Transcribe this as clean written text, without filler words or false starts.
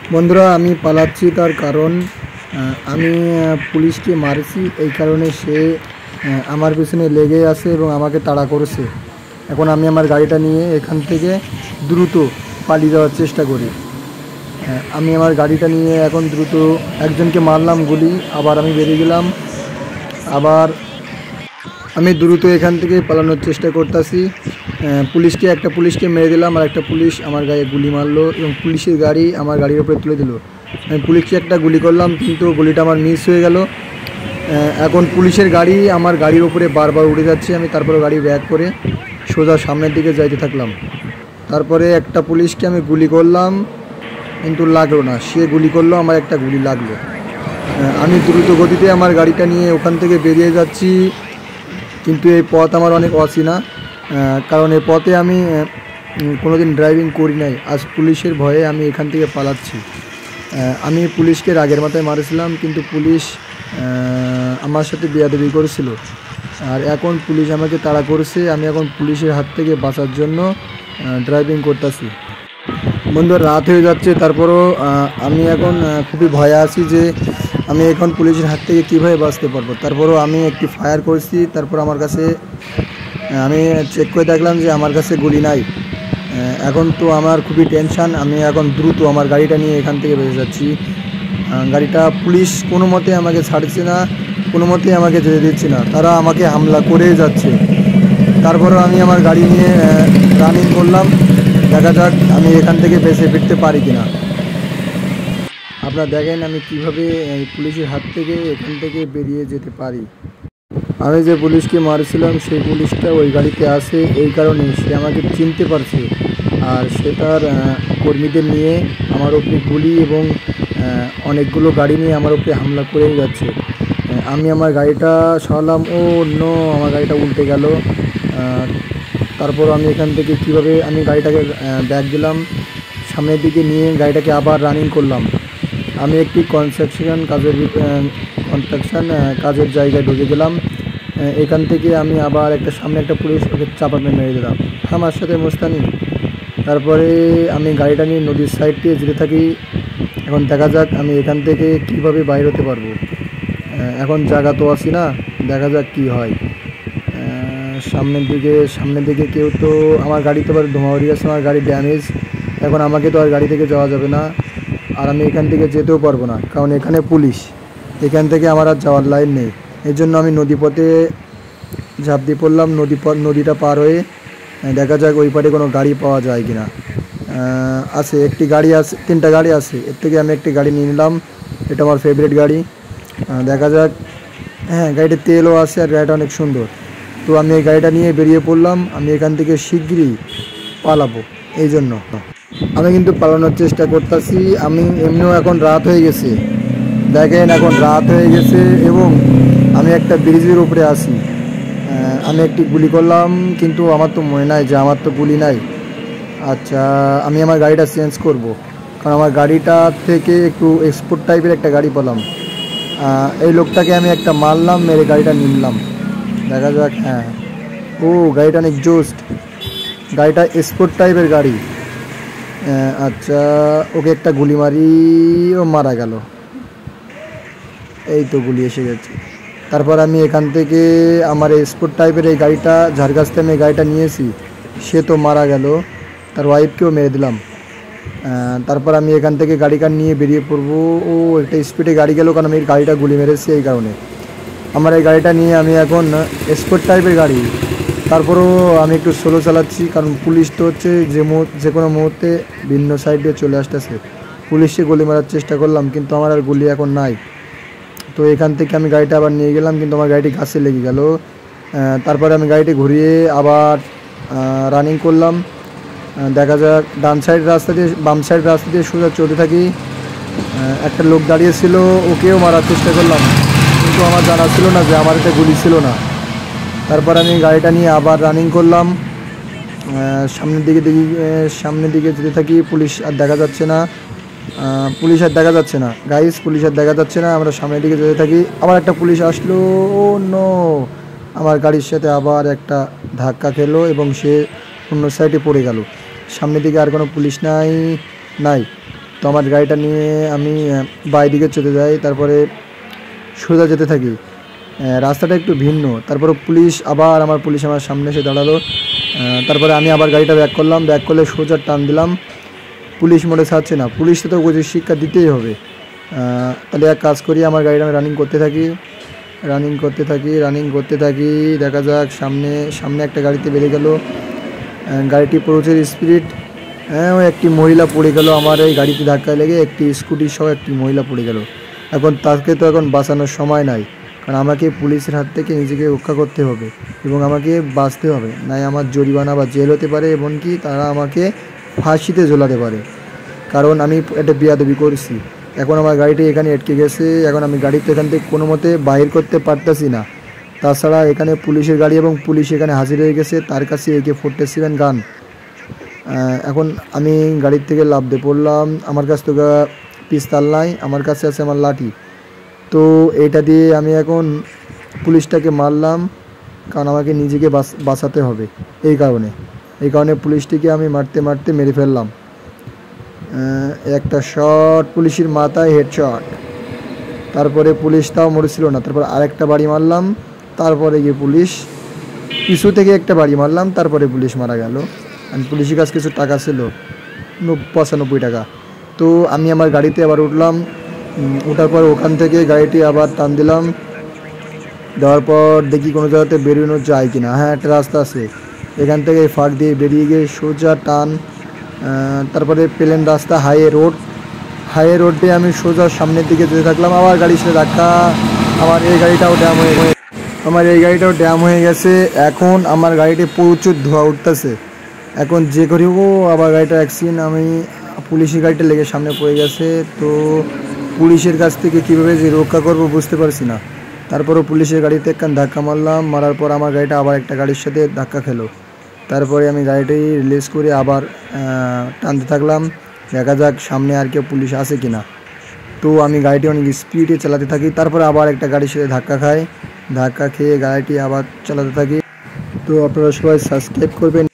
বন্ধুরা, আমি পালাচ্ছি তার কারণ আমি পুলিশকে মারছি। এই কারণে সে আমার পিছনে লেগে আছে এবং আমাকে তাড়া করেছে। এখন আমি আমার গাড়িটা নিয়ে এখান থেকে দ্রুত পালিয়ে যাওয়ার চেষ্টা করি। আমি আমার গাড়িটা নিয়ে এখন দ্রুত একজনকে মারলাম গুলি, আবার আমি বেরিয়ে গেলাম। আবার আমি দ্রুত এখান থেকে পালানোর চেষ্টা করতেছি। একটা পুলিশকে মেরে দিলাম, আর একটা পুলিশ আমার গায়ে গুলি মারলো এবং পুলিশের গাড়ি আমার গাড়ির উপরে তুলে দিল। আমি পুলিশকে একটা গুলি করলাম, কিন্তু গুলিটা আমার মিস হয়ে গেল। এখন পুলিশের গাড়ি আমার গাড়ির উপরে বারবার উড়ে যাচ্ছে। আমি তারপরে গাড়ি ব্যাক করে সোজা সামনের দিকে যাইতে থাকলাম। তারপরে একটা পুলিশকে আমি গুলি করলাম, কিন্তু লাগলো না। সে গুলি করলো, আমার একটা গুলি লাগলো। আমি দ্রুত গতিতে আমার গাড়িটা নিয়ে ওখান থেকে বেরিয়ে যাচ্ছি, কিন্তু এই পথ আমার অনেক অচেনা। কারণ এই পথে আমি কোনোদিন ড্রাইভিং করি নাই। আজ পুলিশের ভয়ে আমি এখান থেকে পালাচ্ছি। আমি পুলিশকে রাগের মাথায় মারেছিলাম, কিন্তু পুলিশ আমার সাথে বেয়াদবি করেছিল। আর এখন পুলিশ আমাকে তাড়া করেছে। আমি এখন পুলিশের হাত থেকে বাঁচার জন্য ড্রাইভিং করতেছি। বন্ধু, রাত হয়ে যাচ্ছে, তারপরও আমি এখন খুবই ভয়ে আছি যে আমি এখন পুলিশের হাত থেকে কীভাবে বাঁচতে পারবো। তারপরও আমি একটি ফায়ার করছি। তারপর আমার কাছে আমি চেক করে দেখলাম যে আমার কাছে গুলি নাই। এখন তো আমার খুবই টেনশান। আমি এখন দ্রুত আমার গাড়িটা নিয়ে এখান থেকে বেরিয়ে যাচ্ছি। গাড়িটা পুলিশ কোনো মতে আমাকে ছাড়ছে না, কোনো মতেই আমাকে যেতে দিচ্ছে না। তারা আমাকে হামলা করেই যাচ্ছে। তারপরও আমি আমার গাড়ি নিয়ে রানিং করলাম। দেখা যাক আমি এখান থেকে বেঁচে ফিরতে পারি কিনা। আপনারা দেখেন আমি কিভাবে পুলিশের হাত থেকে এখান থেকে বেরিয়ে যেতে পারি। আমি যে পুলিশকে মারছিলাম সেই পুলিশটা ওই গাড়িতে আছে, এই কারণে সে আমাকে চিনতে পারছে। আর সে তার কর্মীদের নিয়ে আমার উপরে গুলি এবং অনেকগুলো গাড়ি নিয়ে আমার উপরে হামলা করেই যাচ্ছে। আমি আমার গাড়িটা সরালাম, আমার গাড়িটা উল্টে গেল। তারপর আমি এখান থেকে কীভাবে আমি গাড়িটাকে ব্যাক দিলাম, সামনের দিকে নিয়ে গাড়িটাকে আবার রানিং করলাম। আমি একটি কনস্ট্রাকশন কাজের জায়গায় ঢুকে গেলাম। এখান থেকে আমি আবার সামনে একটা পুলিশ ওকে চাপা মেরে দিলাম, আমার সাথে মোস্তানি। তারপরে আমি গাড়িটা নিয়ে নদীর সাইড দিয়ে যেতে থাকি। এখন দেখা যাক আমি এখান থেকে কিভাবে বাইর হতে পারবো। এখন জায়গা তো আছি না, দেখা যাক কি হয়। সামনের দিকে কেউ তো আমার গাড়ি তো আবার ধোঁয়াউড়ি আছে, আমার গাড়ি ড্যামেজ। এখন আমাকে তো আর গাড়ি থেকে যাওয়া যাবে না, আর আমি এখান থেকে যেতেও পারবো না, কারণ এখানে পুলিশ। এখান থেকে আমার আর যাওয়ার লাইন নেই। এই জন্য আমি নদীপথে ঝাঁপ দিয়ে পড়লাম। নদীটা পার হয়ে দেখা যাক ওই পারে কোনো গাড়ি পাওয়া যায় কিনা। আছে একটি গাড়ি আছে, 3টা গাড়ি আছে। এর থেকে আমি একটি গাড়ি নিয়ে নিলাম, এটা আমার ফেভারিট গাড়ি। দেখা যাক। হ্যাঁ, গাড়িতে তেলও আছে আর গাড়িটা অনেক সুন্দর। তো আমি এই গাড়িটা নিয়ে বেরিয়ে পড়লাম। আমি এখান থেকে শিগগিরই পালাবো। এই জন্য আমি কিন্তু পালানোর চেষ্টা করতেছি। আমি এমনিও এখন রাত হয়ে গেছে, দেখেন এখন রাত হয়ে গেছে এবং আমি একটা ব্রিজের উপরে আছি। আমি একটি গুলি করলাম, কিন্তু আমার তো মনে নাই যে আমার তো গুলি নাই। আচ্ছা, আমি আমার গাড়িটা চেঞ্জ করব, কারণ আমার গাড়িটা থেকে একটু এক্সপোর্ট টাইপের একটা গাড়ি পেলাম। এই লোকটাকে আমি একটা মারলাম, মেরে গাড়িটা নিলাম। দেখা যাক। হ্যাঁ, গাড়িটা অনেক জোস্ট, গাড়িটা স্পোর্ট টাইপের গাড়ি। আচ্ছা, ওকে একটা গুলি মারি, ও মারা গেল। এই তো গুলি এসে গেছে। তারপর আমি এখান থেকে আমার স্পোর্ট টাইপের এই গাড়িটা, যার কাছ থেকে আমি গাড়িটা নিয়েছি, সে তো মারা গেল, তার ওয়াইফকেও মেরে দিলাম। তারপর আমি এখান থেকে গাড়িটা নিয়ে বেরিয়ে পড়বো। একটা স্পিডে গাড়ি গেল, কারণ আমি গাড়িটা গুলি মেরেছি এই কারণে। আমার এই গাড়িটা নিয়ে আমি এখন স্পোর্ট টাইপের গাড়ি, তারপরেও আমি একটু স্লো চালাচ্ছি, কারণ পুলিশ তো হচ্ছে যে কোনো মুহূর্তে ভিন্ন সাইড দিয়ে চলে আসতেছে। পুলিশকে গুলি মারার চেষ্টা করলাম, কিন্তু আমার আর গুলি এখন নাই। তো এখান থেকে আমি গাড়িটা আবার নিয়ে গেলাম, কিন্তু আমার গাড়িটি গাছে লেগে গেল। তারপরে আমি গাড়িটি ঘুরিয়ে আবার রানিং করলাম। দেখা যাক, বাম সাইড রাস্তা দিয়ে সোজা চলতে থাকি। একটা লোক দাঁড়িয়েছিল, ওকেও মারার চেষ্টা করলাম, কিন্তু আমার জানা ছিল না যে আমার একটা গুলি ছিল না। তারপর আমি গাড়িটা নিয়ে আবার রানিং করলাম। সামনের দিকে যেতে থাকি। পুলিশ আর দেখা যাচ্ছে না, গাইস, পুলিশ আর দেখা যাচ্ছে না। আমরা সামনের দিকে যেতে থাকি। আবার একটা পুলিশ আসলো, আমার গাড়ির সাথে আবার একটা ধাক্কা খেলো এবং সে অন্য সাইডে পড়ে গেল। সামনের দিকে আর কোনো পুলিশ নাই। তো আমার গাড়িটা নিয়ে আমি বাই দিকে চলে যাই, তারপরে সোজা যেতে থাকি। রাস্তাটা একটু ভিন্ন, তারপরে পুলিশ আমার সামনে এসে দাঁড়ালো। তারপরে আমি আবার গাড়িটা ব্যাক করলাম, ব্যাক করলে সোজা টান দিলাম। পুলিশ মোড়ে ছাড়ছে না, পুলিশকে তো উচিত শিক্ষা দিতেই হবে। তাহলে এক কাজ করি, আমার গাড়িটা আমি রানিং করতে থাকি। দেখা যাক সামনে একটা গাড়িতে বেড়ে গেল। গাড়িটি প্রচুর স্পিড। ওই একটি মহিলা পড়ে গেল, আমার এই গাড়িতে ধাক্কা লেগে একটি স্কুটি সহ একটি মহিলা পড়ে গেল। এখন তাকে তো এখন বাঁচানোর সময় নাই, কারণ আমাকে পুলিশের হাত থেকে নিজেকে রক্ষা করতে হবে এবং আমাকে বাঁচতে হবে, নাই আমার জরিমানা বা জেল হতে পারে, এমনকি তারা আমাকে ফাঁসিতে ঝোলাতে পারে, কারণ আমি একটা বেয়াদবি করেছি। এখন আমার গাড়িটি এখানে আটকে গেছে, এখন আমি গাড়িতে এখান থেকে কোনো মতে বাহির করতে পারতেছি না। তাছাড়া এখানে পুলিশের গাড়ি এবং পুলিশ এখানে হাজির হয়ে গেছে, তার কাছে AK-47 গান। এখন আমি গাড়ির থেকে লাফ দিয়ে পড়লাম। আমার কাছ থেকে পিস্তল নাই, আমার কাছে আছে আমার লাঠি। তো এটা দিয়ে আমি এখন পুলিশটাকে মারলাম, কারণ আমাকে নিজেকে বাঁচাতে হবে। এই কারণে পুলিশটিকে আমি মারতে মেরে ফেললাম। একটা শট পুলিশের মাথায়, হেডশট। তারপরে পুলিশ তাও মরেছিল না, তারপর আরেকটা বাড়ি মারলাম, তারপরে গিয়ে পুলিশ পিছু থেকে একটা বাড়ি মারলাম, তারপরে পুলিশ মারা গেল। আর পুলিশের কাছে কিছু টাকা ছিল, 95 টাকা। তো আমি আমার গাড়িতে আবার উঠলাম, ওঠার পর ওখান থেকে গাড়িটি আবার টান দিলাম। দেওয়ার পর দেখি কোনো জায়গাতে বেরোনো যায় কিনা। হ্যাঁ, একটা রাস্তা আছে, এখান থেকে ফাঁক দিয়ে বেরিয়ে গিয়ে সোজা টান। তারপরে প্লেন রাস্তা, হাইওয়ে রোড দিয়ে আমি সোজা সামনের দিকে যেতে থাকলাম। আবার গাড়ির সাথে ধাক্কা, আমার এই গাড়িটাও ড্যাম হয়ে গেছে। এখন আমার গাড়িতে প্রচুর ধোঁয়া উঠতেছে। এখন যে করি আবার গাড়িটা অ্যাক্সিডেন্ট, আমি পুলিশের গাড়িটা লেগে সামনে পড়ে গেছে। তো পুলিশের কাছ থেকে কীভাবে যে রক্ষা করবো বুঝতে পারছি না। তারপরও পুলিশের গাড়িতে একখান ধাক্কা মারার পর আমার গাড়িটা আবার একটা গাড়ির সাথে ধাক্কা খেলো। তারপরে আমি গাড়িটি রিলিজ করে আবার টানতে থাকলাম, দেখা যাক সামনে আর কেউ পুলিশ আছে কিনা। তো আমি গাড়িটি অনেক স্পিডে চালাতে থাকি, তারপরে আবার একটা গাড়ির সাথে ধাক্কা খেয়ে গাড়িটি আবার চালাতে থাকি। তো আপনারা সবাই সাবস্ক্রাইব করবেন।